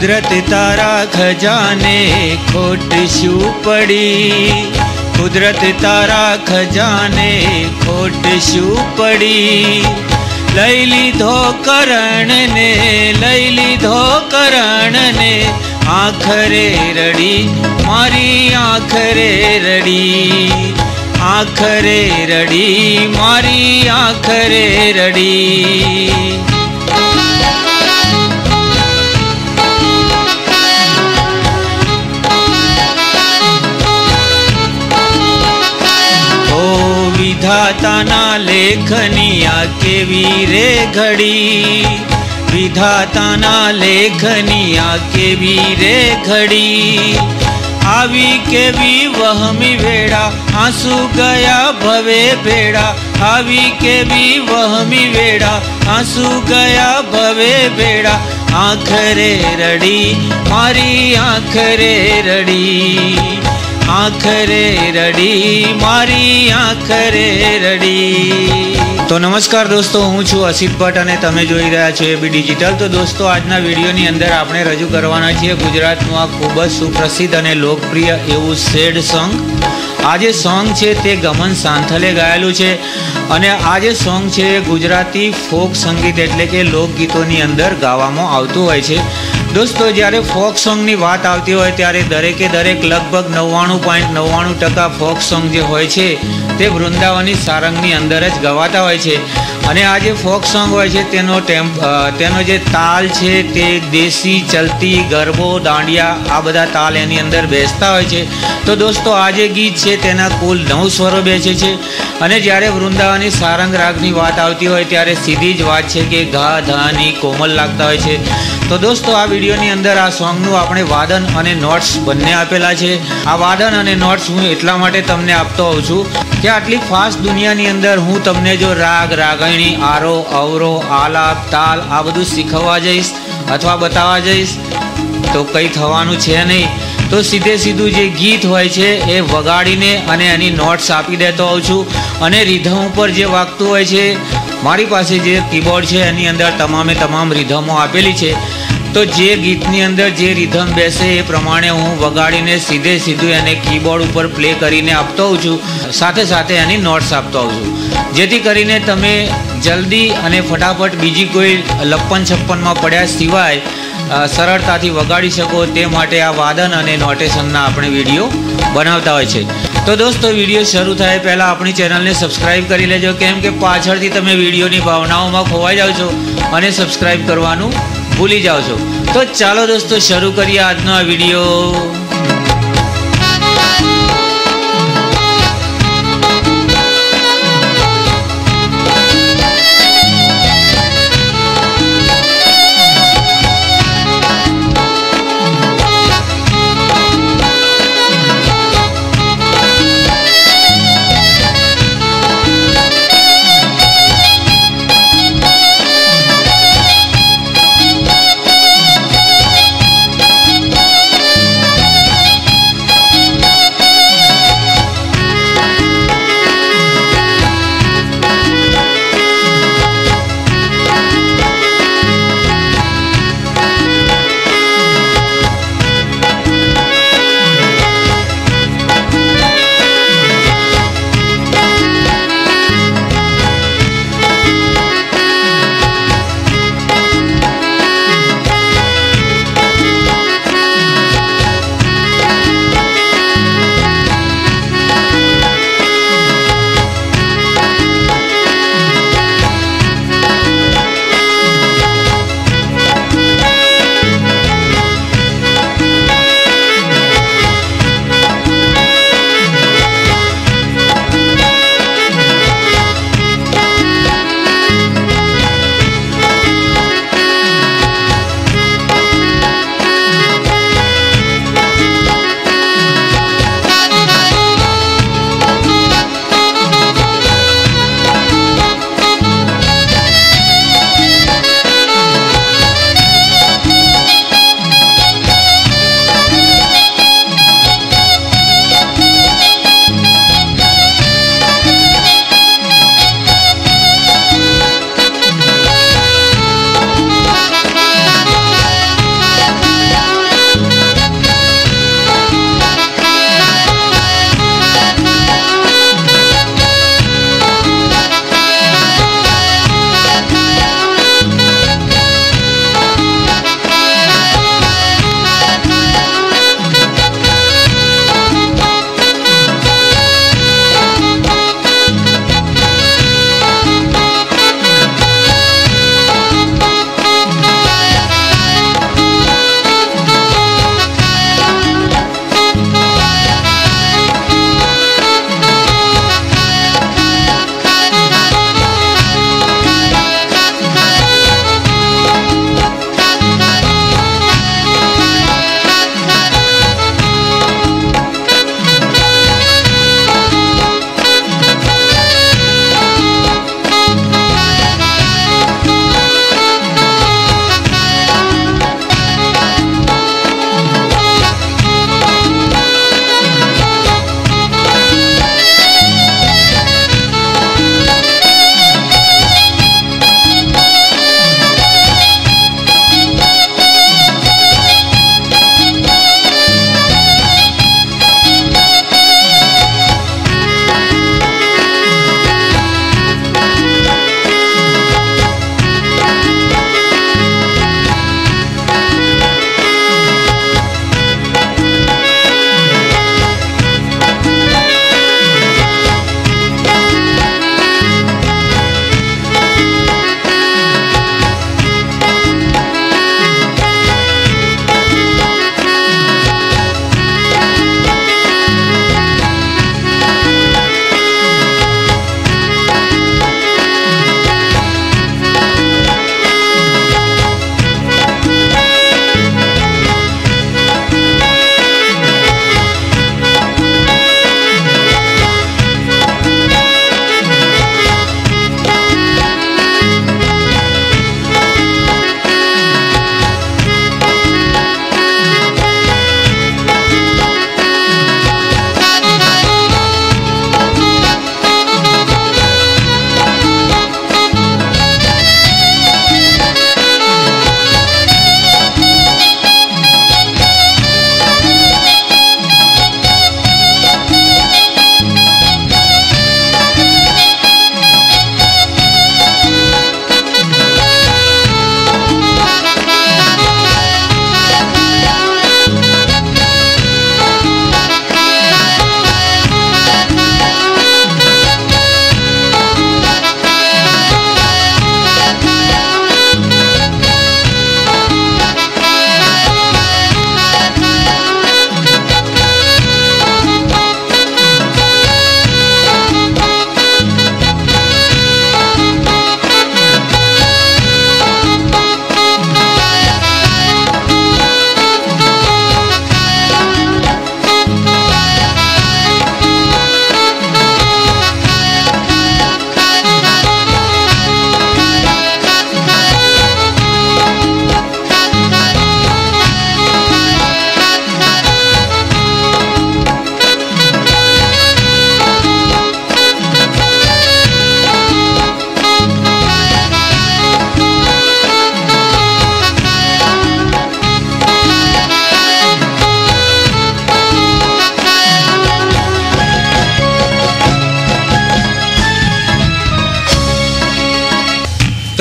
कुदरत तारा खजाने खोट शू पड़ी, कुदरत तारा खजाने खोट शू पड़ी। लई लीधो करण ने, लई लीधो करण ने, आखरे रड़ी मारी आखरे रड़ी, आखरे रड़ी मारी आखरे रड़ी। विधाताना लेखनिया केवी रे घड़ी, विधाताना लेखनिया केवी रे घड़ी। आवी केवी वहमी वेड़ा आंसू गया भवे भेड़ा, आवी केवी वहमी वेड़ा आंसू गया भवे भेड़ा। आखरे रड़ी मारी आखरे रड़ी, आखरे रड़ी मारी आखरे रड़ी। तो नमस्कार दोस्तों, हूँ छू असित भट्ट अने तमे जोई रह्या छो एबी डिजिटल। तो दोस्तों, आजना विडियोनी अंदर आपणे रजू करवाना छीए गुजरातनुं आ खूब ज सुप्रसिद्ध अने लोकप्रिय एवुं सेड सॉन्ग। आ जे सॉन्ग छे ते गमन सांथले गायेलुं छे अने आ जे सॉन्ग छे गुजराती फोक संगीत एटले के लोकगीतोनी अंदर गावामां आवतुं होय छे। दोस्तों, જ્યારે ફોક સોંગની વાત આવતી હોય ત્યારે દરેકે દરેક લગભગ 99.99% ફોક સોંગ જે હોય છે તે વૃંદાવની સારંગની અંદર જ ગવાતા હોય છે। અને આ જે ફોક સોંગ હોય છે તેનો જે તાલ છે તે દેશી, ચલતી, ગરબો, દાંડિયા આ બધા તાલ એની અંદર બેસતા હોય છે। તો દોસ્તો, આ જે ગીત છે તેના કુલ 9 સ્વરો બેસે છે। અને જ્યારે વૃંદાવની સારંગ રાગની વાત આવતી હોય ત્યારે સીધી જ વાત છે કે ઘા ધાની કોમલ લાગતા હોય છે। તો દોસ્તો, આ વિડીયોની અંદર આ સોંગનું આપણે વાદન અને નોટ્સ બંને આપેલા છે। આ વાદન અને નોટ્સ હું એટલા માટે તમને આપતો હોઉં છું કે આટલી ફાસ્ટ દુનિયાની અંદર હું તમને જો રાગ, રાગણી, આરો, અવરો, આલાપ, તાલ આ બધું શીખવવા જઈશ અથવા બતાવવા જઈશ તો કંઈ થવાનું છે નહીં। તો સીધે સીધું જે ગીત હોય છે એ વગાડીને અને એની નોટ્સ આપી દેતો હોઉં છું। અને રીધમ ઉપર જે વાગતું હોય છે, મારી પાસે જે કીબોર્ડ છે એની અંદર તમામે તમામ રીધમો આપેલી છે। તો જે ગીતની અંદર જે રીધમ બેસે એ પ્રમાણે હું વગાડીને સીધે સીધું એને કીબોર્ડ ઉપર પ્લે કરીને આપતો હોઉં છું, સાથે સાથે એની નોટ્સ આપતો હોઉં છું, જેથી કરીને તમે જલ્દી અને ફટાફટ બીજી કોઈ લપ્પન છપ્પનમાં પડ્યા સિવાય સરળતાથી વગાડી શકો તે માટે આ વાદન અને નોટેશનના આપણે વિડીયો બનાવતા હોય છે। તો દોસ્તો, વિડીયો શરૂ થાય પહેલાં આપણી ચેનલને સબસ્ક્રાઈબ કરી લેજો, કેમ કે પાછળથી તમે વિડીયોની ભાવનાઓમાં ખોવાઈ જાઓ છો અને સબસ્ક્રાઈબ કરવાનું ભૂલી જાઓ છો। તો ચાલો દોસ્તો, શરૂ કરીએ આજનો આ વિડીયો।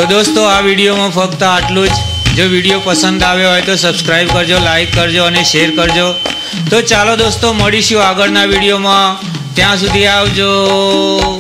दोस्तों आ विडियो में फक्त आटलू ज। जो विडियो पसंद आव्यो होय तो सब्सक्राइब करजो, लाइक करजो और शेर करजो। तो चलो दोस्तों मळीशुं आगळना विडियो में, त्यां सुधी आवजो।